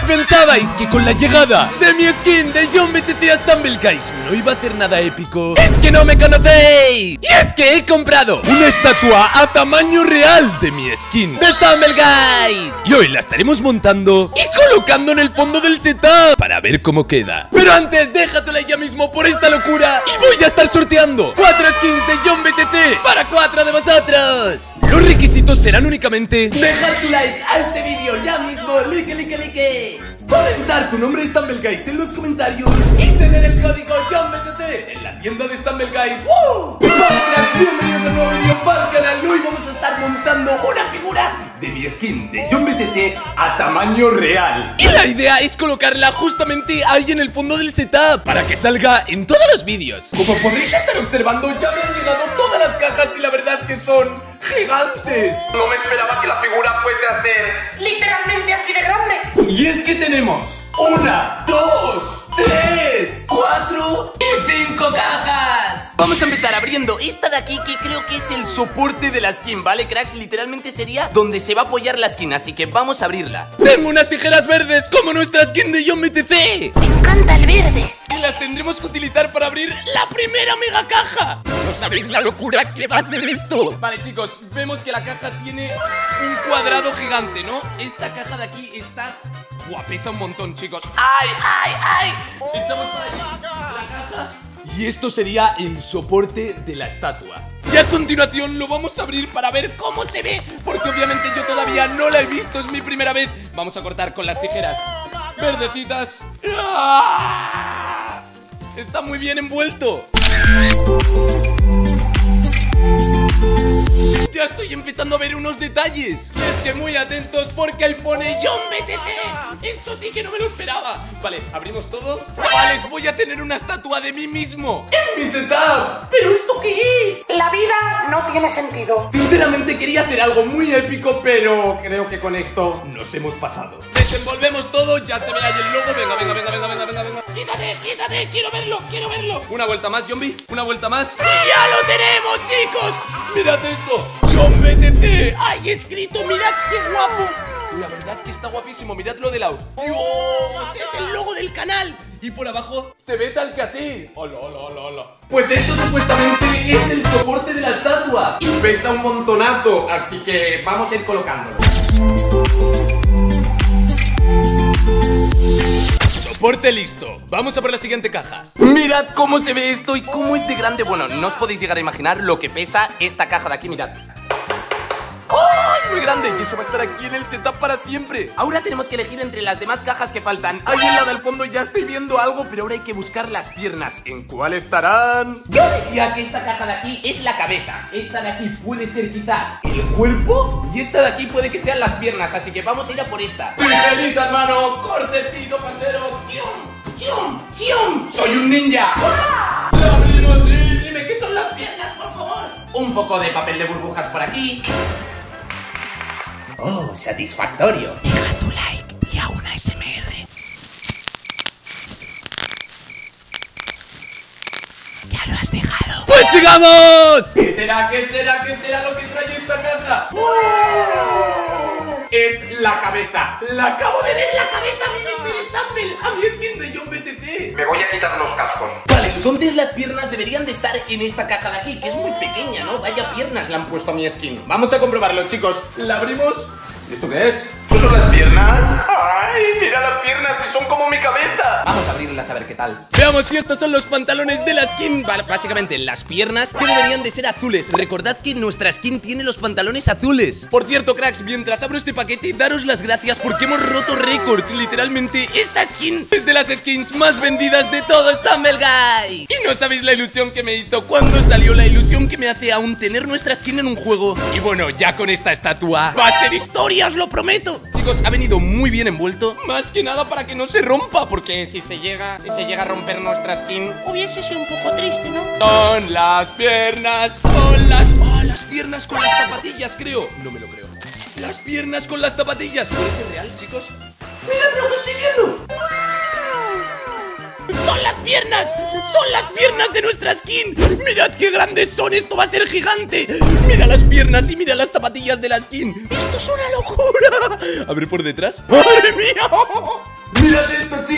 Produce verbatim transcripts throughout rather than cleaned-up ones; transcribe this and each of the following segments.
¿Pensabais que con la llegada de mi skin de John B T C a Stumble Guys no iba a hacer nada épico? ¡Es que no me conocéis! Y es que he comprado una estatua a tamaño real de mi skin de Stumble Guys, y hoy la estaremos montando y colocando en el fondo del setup para ver cómo queda. Pero antes, deja tu like ya mismo por esta locura y voy a estar sorteando cuatro skins de John B T C para cuatro de vosotros. Los requisitos serán únicamente dejar tu like a este vídeo ya mismo, like, like, like, comentar tu nombre de Stumble Guys en los comentarios y tener el código John B T C en la tienda de Stumble Guys. ¡Woo! Bienvenidos a un nuevo vídeo para el canal. Hoy vamos a estar montando una figura de mi skin de John B T C a tamaño real. Y la idea es colocarla justamente ahí en el fondo del setup para que salga en todos los vídeos. Como podréis estar observando, ya me han llegado todas las cajas y la verdad que son gigantes. No me esperaba que la figura fuese a ser literalmente así de grande. Y es que tenemos una, dos, tres, cuatro y cinco cajas. Vamos a empezar abriendo esta de aquí, que creo que es el soporte de la skin, ¿vale, cracks? Literalmente sería donde se va a apoyar la skin, así que vamos a abrirla. Tengo unas tijeras verdes como nuestra skin de John B T C. Me encanta el verde. Y las tendremos que utilizar para abrir la primera mega caja. No sabéis la locura que va a ser esto. Vale, chicos, vemos que la caja tiene un cuadrado gigante, ¿no? Esta caja de aquí está... Buah, pesa un montón, chicos. ¡Ay, ay, ay! Echamos para allí la caja. Y esto sería el soporte de la estatua. Y a continuación lo vamos a abrir para ver cómo se ve, porque obviamente yo todavía no la he visto, es mi primera vez. Vamos a cortar con las tijeras verdecitas. ¡Ah! Está muy bien envuelto. Ya estoy empezando a ver unos detalles. Y es que muy atentos porque ahí pone John B T C. Esto sí que no me lo esperaba. Vale, abrimos todo. Chavales, voy a tener una estatua de mí mismo en mi setup. ¿Pero esto qué es? La vida no tiene sentido. Sinceramente quería hacer algo muy épico, pero creo que con esto nos hemos pasado. Desenvolvemos todo, ya se ve ahí el logo. Venga, venga, venga, venga, venga, venga, venga. Quítate, quítate, quiero verlo, quiero verlo. Una vuelta más, Zombie, una vuelta más. ¡Y ya lo tenemos, chicos! Mirad esto, John B T C. ¡Ay, escrito! ¡Mirad qué guapo! La verdad que está guapísimo, mirad lo de lado. ¡Dios! ¡Es el logo del canal! Y por abajo se ve tal que así. ¡Hola, hola, hola, hola! Pues esto supuestamente es el soporte de la estatua y pesa un montonazo, así que vamos a ir colocándolo. Soporte listo, vamos a por la siguiente caja. Mirad cómo se ve esto y cómo es de grande. Bueno, no os podéis llegar a imaginar lo que pesa esta caja de aquí, mirad. ¡Ay, muy grande! Y eso va a estar aquí en el setup para siempre. Ahora tenemos que elegir entre las demás cajas que faltan. Ahí en la del fondo ya estoy viendo algo, pero ahora hay que buscar las piernas. ¿En cuál estarán? Yo diría que esta caja de aquí es la cabeza. Esta de aquí puede ser quizá el cuerpo, y esta de aquí puede que sean las piernas, así que vamos a ir a por esta. ¡Tijerita, hermano! ¡Cortecito, parcero! ¡Tium! ¡Tium! ¡Tium! ¡Soy un ninja! ¡Ah! ¡Lo abrimos! Sí, dime qué son las piernas, por favor. Un poco de papel de burbujas por aquí. ¡Oh, satisfactorio! Deja tu like y a una A S M R. Ya lo has dejado. ¡Pues sigamos! ¿Qué será, qué será, qué será lo que trae esta caja? ¡Oh! Es la cabeza. La acabo de ver, la cabeza de mister Stumble. A mi skin de John B T C. Me voy a quitar los cascos. Vale, entonces las piernas deberían de estar en esta caja de aquí, que es muy pequeña, ¿no? Vaya piernas le han puesto a mi skin. Vamos a comprobarlo, chicos. La abrimos. ¿Y esto qué es? ¿Qué son las piernas? ¡Ay, mira las piernas! ¡Y son como mi cabeza! Vamos a abrirlas a ver qué tal. Veamos si estos son los pantalones de la skin. Vale, básicamente las piernas, que deberían de ser azules. Recordad que nuestra skin tiene los pantalones azules. Por cierto, cracks, mientras abro este paquete, daros las gracias porque hemos roto récords. Literalmente, esta skin es de las skins más vendidas de todo Stumble Guys. Y no sabéis la ilusión que me hizo cuando salió, la ilusión que me hace aún tener nuestra skin en un juego. Y bueno, ya con esta estatua va a ser historia, os lo prometo. Chicos, ha venido muy bien envuelto, más que nada para que no se rompa, porque si se llega, si se llega a romper nuestra skin, Hubiese sido un poco triste, ¿no? son las piernas, son las... Oh, las piernas con las zapatillas, creo. No me lo creo. Las piernas con las zapatillas. ¿Puede ser real, chicos? ¡Mirad lo que estoy viendo! ¡Son las piernas! ¡Son las piernas de nuestra skin! ¡Mirad qué grandes son! ¡Esto va a ser gigante! ¡Mira las piernas y mira las zapatillas de la skin! ¡Esto es una locura! A ver por detrás. ¡Madre mía!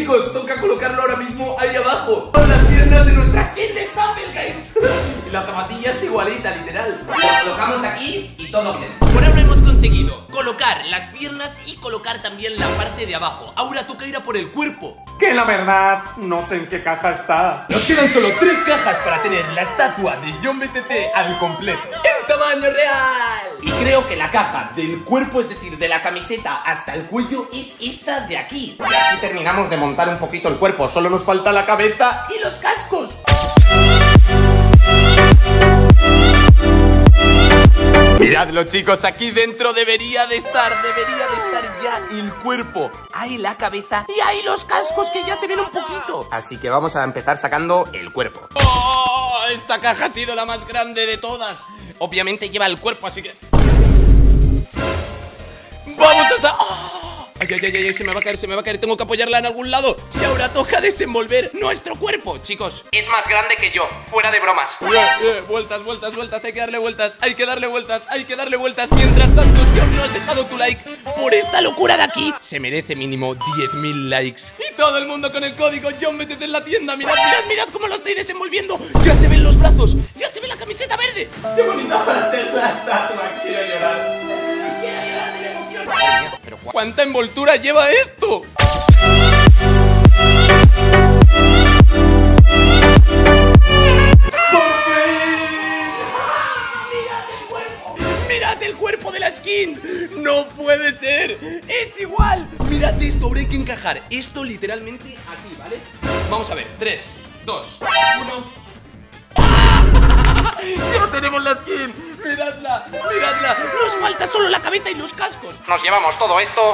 chicos, toca colocarlo ahora mismo ahí abajo, con las piernas de nuestra skin de Stumbleguys. Y la zapatilla es igualita, literal. Lo colocamos aquí y todo bien. Por ahora hemos conseguido colocar las piernas y colocar también la parte de abajo. Ahora toca ir a por el cuerpo. Que la verdad, no sé en qué caja está. Nos quedan solo tres cajas para tener la estatua de John B T C al completo, en tamaño real. Y creo que la caja del cuerpo, es decir, de la camiseta hasta el cuello, es esta de aquí. Y así terminamos de montar un poquito el cuerpo. Solo nos falta la cabeza ¡Y los cascos! Miradlo, chicos, aquí dentro debería de estar, debería de estar ya el cuerpo. Ahí la cabeza y ahí los cascos, que ya se ven un poquito. Así que vamos a empezar sacando el cuerpo. ¡Oh! Esta caja ha sido la más grande de todas. Obviamente lleva el cuerpo, así que... ¡Vamos a sa... ¡Oh! Ay, ay, ay, ay, se me va a caer, se me va a caer. Tengo que apoyarla en algún lado. Y ahora toca desenvolver nuestro cuerpo, chicos. Es más grande que yo, fuera de bromas. Eh, eh, vueltas, vueltas, vueltas. Hay que darle vueltas, hay que darle vueltas, hay que darle vueltas. Mientras tanto, si aún no has dejado tu like por esta locura de aquí, se merece mínimo diez mil likes. Y todo el mundo con el código John B T C en la tienda. Mirad, mirad, mirad cómo lo estoy desenvolviendo. Ya se ven los brazos, ya se ve la camiseta verde. ¡Qué bonita va a ser la estatua! Quiero llorar. Quiero llorar de la emoción. Pero ¿cuánta envoltura lleva esto? ¡Mirad el cuerpo de la skin! ¡No puede ser! ¡Es igual! Mirad esto, ahora hay que encajar esto literalmente aquí, ¿vale? Vamos a ver, tres, dos, uno... ¡Ya tenemos la skin! ¡Miradla! ¡Miradla! Nos falta solo la cabeza y los cascos. nos llevamos todo esto.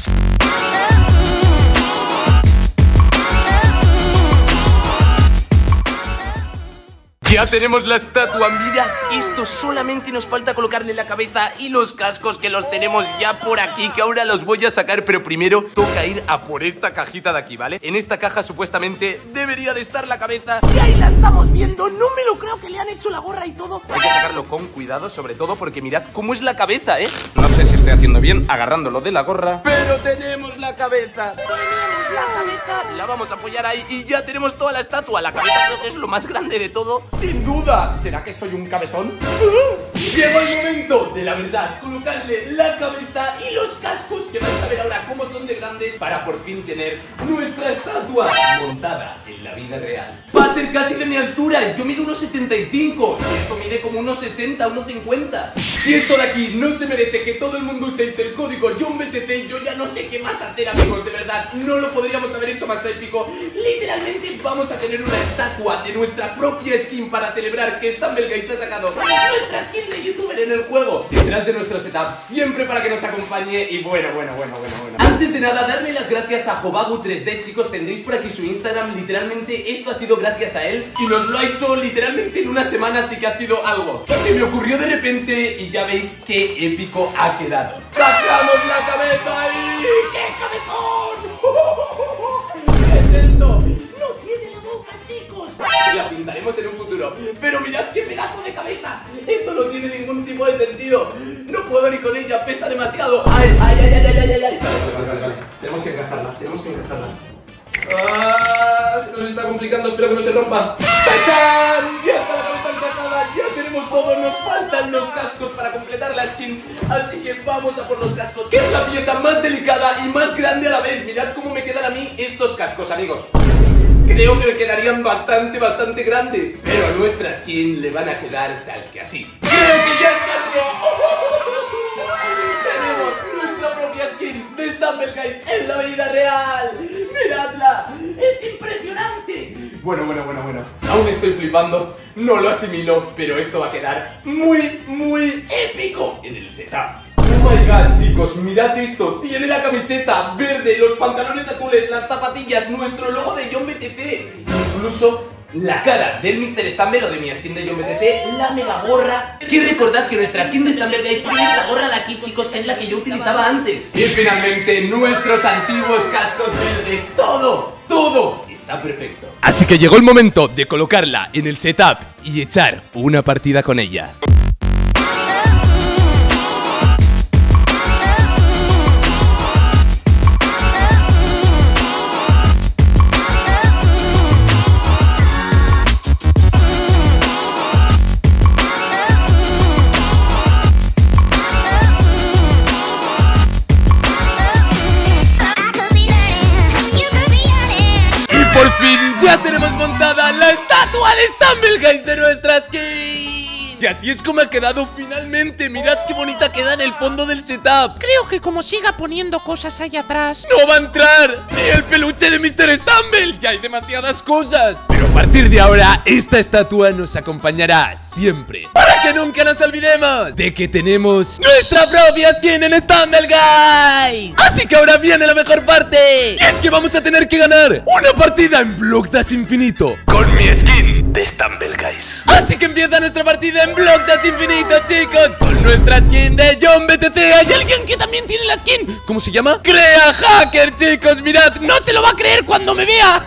Ya tenemos la estatua, mira. Esto solamente nos falta colocarle la cabeza y los cascos, que los tenemos ya por aquí, que ahora los voy a sacar, pero primero toca ir a por esta cajita de aquí, ¿vale? En esta caja supuestamente debería de estar la cabeza y ahí la estamos viendo. No me lo creo, que le han hecho la gorra y todo. Hay que sacarlo con cuidado, sobre todo porque mirad cómo es la cabeza, ¿eh? No sé si estoy haciendo bien agarrándolo de la gorra. Pero tenemos la cabeza, tenemos la cabeza. La vamos a apoyar ahí y ya tenemos toda la estatua. La cabeza creo que es lo más grande de todo. Sin duda. ¿Será que soy un cabezón? Llegó el momento de la verdad, colocarle la cabeza y los cascos, que vais a ver ahora cómo son de grandes, para por fin tener nuestra estatua montada en la vida real. Va a ser casi de mi altura, yo mido uno setenta y cinco y esto mide como uno sesenta, uno cincuenta. Si esto de aquí no se merece que todo el mundo uséis el código John B T C, yo ya no sé qué más hacer, amigos, de verdad, no lo podríamos haber hecho más épico. Literalmente vamos a tener una estatua de nuestra propia skin para celebrar que Stumbleguys ha sacado nuestra skin de youtuber en el juego, detrás de nuestro setup, siempre para que nos acompañe. Y bueno, bueno, bueno, bueno, bueno. Antes de nada, darle las gracias a Jobagu tres D, chicos. Tendréis por aquí su Instagram. Literalmente esto ha sido gracias a él y nos lo ha hecho literalmente en una semana, así que ha sido algo que se me ocurrió de repente y ya veis qué épico ha quedado. ¡Sacamos la cabeza ahí! ¡Qué cabezón! ¿Qué es esto? No tiene la boca, chicos. La pintaremos en un futuro. Pero mirad qué pedazo de cabeza. Esto no tiene ningún tipo de sentido. No puedo ni con ella, pesa demasiado. Ay, ay, ay, ay, ay, ay, ay, ay. Vale, vale, vale, vale. Tenemos que encajarla, tenemos que encajarla. Ah, se nos está complicando, espero que no se rompa. ¡Tachán! Ya está la cabeza encajada, ya tenemos todo. Nos faltan los cascos para completar la skin. Así que vamos a por los cascos, que es la pieza más delicada y más grande a la vez. Mirad cómo me quedan a mí estos cascos, amigos. Creo que me quedarían bastante, bastante grandes, pero a nuestra skin le van a quedar tal que así. ¡Creo que ya estaría! ¡Tenemos nuestra propia skin de Stumbleguys en la vida real! ¡Miradla! ¡Es impresionante! Bueno, bueno, bueno, bueno. Aún estoy flipando, no lo asimilo, pero esto va a quedar muy, muy épico en el setup. Oh my god, chicos, mirad esto. Tiene la camiseta verde, los pantalones azules, las zapatillas, nuestro logo de John B T C, incluso la cara del mister Stumble o de mi skin de John B T C, la mega gorra. Que recordad que nuestra skin de Stumbleguys tiene esta gorra de aquí, chicos, que es la que yo utilizaba antes. Y finalmente nuestros antiguos cascos verdes. Todo, todo está perfecto. Así que llegó el momento de colocarla en el setup y echar una partida con ella. por fin ya tenemos montada la estatua de Stumbleguys de nuestra skin. Y así es como ha quedado finalmente. Mirad qué bonita queda en el fondo del setup. Creo que como siga poniendo cosas ahí atrás. ¡No va a entrar! ¡Ni el peluche de mister Stumble! ¡Ya hay demasiadas cosas! Pero a partir de ahora, esta estatua nos acompañará siempre, para que nunca nos olvidemos de que tenemos nuestra propia skin en Stumbleguys. Así que ahora viene la mejor parte. Y es que vamos a tener que ganar una partida en Blockdash Infinito Con mi skin de Stumbleguys. Así que empieza nuestra partida en Blockdash Infinito, chicos, con nuestra skin de John B T C. Hay alguien que también tiene la skin. ¿Cómo se llama? Crea Hacker, chicos, mirad. No se lo va a creer cuando me vea.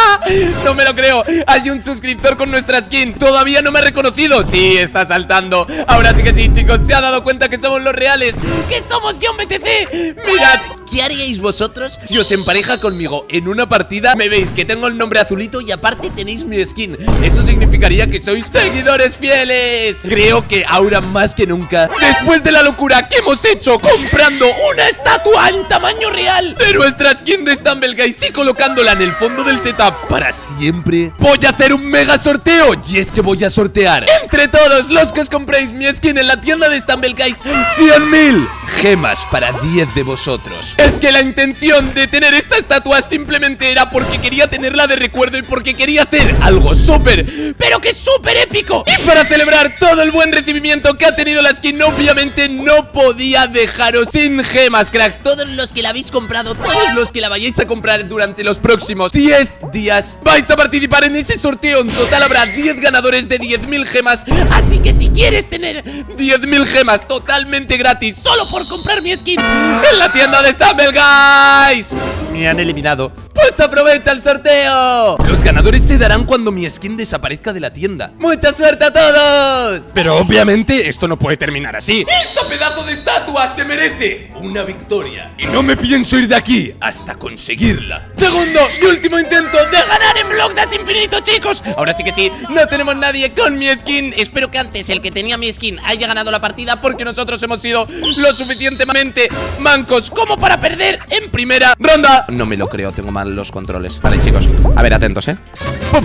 No me lo creo. Hay un suscriptor con nuestra skin. Todavía no me ha reconocido. Sí, está saltando. Ahora sí que sí, chicos. Se ha dado cuenta que somos los reales, que somos John B T C. Mirad. ¿Qué haríais vosotros si os empareja conmigo en una partida? Me veis que tengo el nombre azulito y aparte tenéis mi skin. Eso significaría que sois seguidores fieles. Creo que ahora más que nunca, después de la locura que hemos hecho comprando una estatua en tamaño real de nuestra skin de Stumbleguys y colocándola en el fondo del setup para siempre, voy a hacer un mega sorteo. Y es que voy a sortear entre todos los que os compréis mi skin en la tienda de Stumbleguys cien mil gemas para diez de vosotros. Es que la intención de tener esta estatua simplemente era porque quería tenerla de recuerdo y porque quería hacer algo súper, pero que súper épico. Y para celebrar todo el buen recibimiento que ha tenido la skin, obviamente no podía dejaros sin gemas, cracks. Todos los que la habéis comprado, todos los que la vayáis a comprar durante los próximos diez días, vais a participar en ese sorteo. En total habrá diez ganadores de diez mil gemas. Así que si quieres tener diez mil gemas totalmente gratis solo por comprar mi skin en la tienda de Stumbleguys, me han eliminado, pues aprovecha el sorteo. Los ganadores se darán cuando mi skin desaparezca de la tienda. ¡Mucha suerte a todos! Pero obviamente esto no puede terminar así. ¡Esta pedazo de estatua se merece una victoria! Y no me pienso ir de aquí hasta conseguirla. Segundo y último intento de ganar en Blockdash Infinito, chicos. Ahora sí que sí, no tenemos nadie con mi skin. Espero que antes el que tenía mi skin haya ganado la partida, porque nosotros hemos sido lo suficientemente mancos como para perder en primera ronda. No me lo creo, tengo mal los controles. Vale, chicos, a ver, atentos, ¿eh? ¡Pum!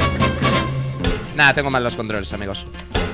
Nada, tengo mal los controles, amigos.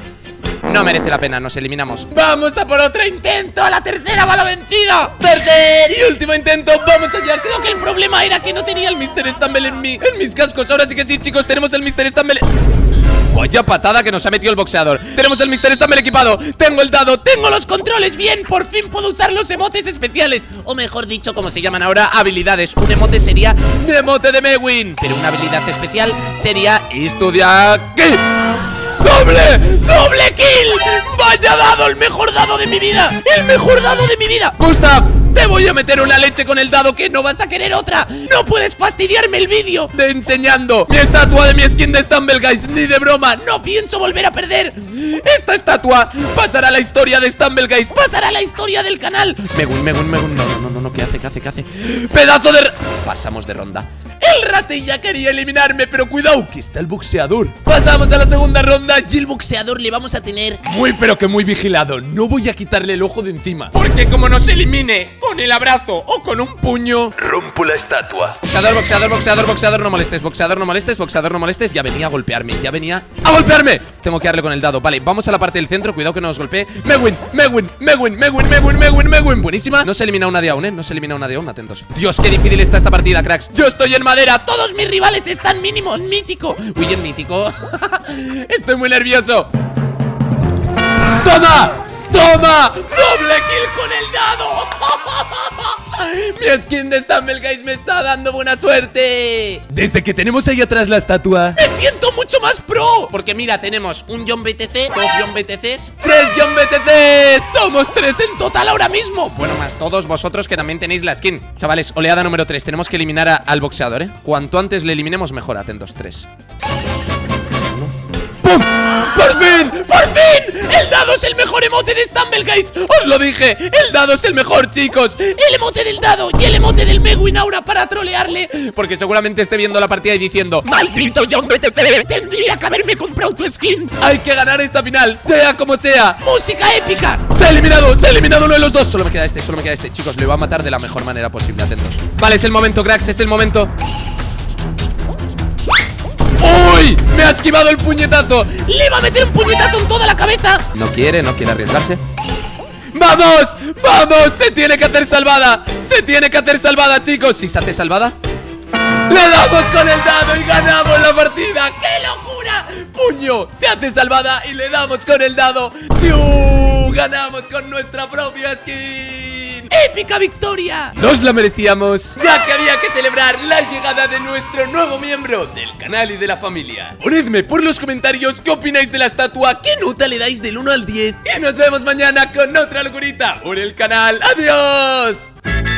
No merece la pena, nos eliminamos. ¡Vamos a por otro intento! ¡La tercera va la vencida! ¡Tercer y último intento! ¡Vamos allá! Creo que el problema era que no tenía el mister Stumble en, mi, en mis cascos. Ahora sí que sí, chicos, tenemos el mister Stumble. Vaya patada que nos ha metido el boxeador. Tenemos el mister Stumble equipado. Tengo el dado, tengo los controles bien. Por fin puedo usar los emotes especiales, o mejor dicho, como se llaman ahora, habilidades. Un emote sería un emote de Mewin, pero una habilidad especial sería esto de aquí. ¡Doble! ¡Doble kill! ¡Vaya dado! ¡El mejor dado de mi vida! ¡El mejor dado de mi vida! ¡Gustav! Te voy a meter una leche con el dado, que no vas a querer otra. No puedes fastidiarme el vídeo de enseñando mi estatua de mi skin de Stumbleguys. Ni de broma, no pienso volver a perder. Esta estatua pasará a la historia de Stumbleguys, pasará a la historia del canal. Megun, Megun, Megun, no, no, no, no, ¿qué hace, qué hace, qué hace? ¡Pedazo de... Pasamos de ronda. El ratilla quería eliminarme, pero cuidado, que está el boxeador. Pasamos a la segunda ronda y el boxeador le vamos a tener muy pero que muy vigilado. No voy a quitarle el ojo de encima, porque como nos elimine con el abrazo o con un puño, rompo la estatua. Boxeador, boxeador, boxeador, boxeador, no molestes. Boxeador, no molestes, boxeador, no molestes. Ya venía a golpearme, ya venía a golpearme. Tengo que darle con el dado, vale, vamos a la parte del centro. Cuidado que no nos golpee. Mewin, Mewin, Mewin, Mewin, Mewin, Mewin, Mewin. Buenísima. No se elimina una de aún, eh, no se elimina una de aún, atentos. Dios, qué difícil está esta partida, cracks. Yo estoy en madera, todos mis rivales están mínimo en mítico. Uy, en mítico. Estoy muy nervioso. ¡Toma! ¡Toma! ¡Doble kill con el dado! Mi skin de Stumbleguys me está dando buena suerte. Desde que tenemos ahí atrás la estatua, me siento mucho más pro. Porque mira, tenemos un John B T C, dos John B T Cs, tres John B T Cs. Somos tres en total ahora mismo. Bueno, más todos vosotros que también tenéis la skin. Chavales, oleada número tres. Tenemos que eliminar a, al boxeador, ¿eh? Cuanto antes le eliminemos, mejor. Atentos, tres. ¡Pum! ¡Por fin! ¡Por fin! ¡El dado es el mejor emote de Stumbleguys! ¡Os lo dije! ¡El dado es el mejor, chicos! ¡El emote del dado y el emote del Mewin ahora para trolearle! Porque seguramente esté viendo la partida y diciendo: ¡maldito John B T C! ¡Tendría que haberme comprado tu skin! ¡Hay que ganar esta final, sea como sea! ¡Música épica! ¡Se ha eliminado! ¡Se ha eliminado uno de los dos! Solo me queda este, solo me queda este. Chicos, le voy a matar de la mejor manera posible, atentos. Vale, es el momento, cracks, es el momento. ¡Uy! ¡Me ha esquivado el puñetazo! ¡Le va a meter un puñetazo en toda la cabeza! No quiere, no quiere arriesgarse. ¡Vamos! ¡Vamos! ¡Se tiene que hacer salvada! ¡Se tiene que hacer salvada, chicos! ¿Si se hace salvada? ¡Le damos con el dado y ganamos la partida! ¡Qué locura! ¡Puño! Se hace salvada y le damos con el dado. ¡Siu! ¡Ganamos con nuestra propia skin! ¡Épica victoria! Nos la merecíamos, ya que había que celebrar la llegada de nuestro nuevo miembro del canal y de la familia. Ponedme por los comentarios qué opináis de la estatua, qué nota le dais del uno al diez. Y nos vemos mañana con otra locurita por el canal. ¡Adiós!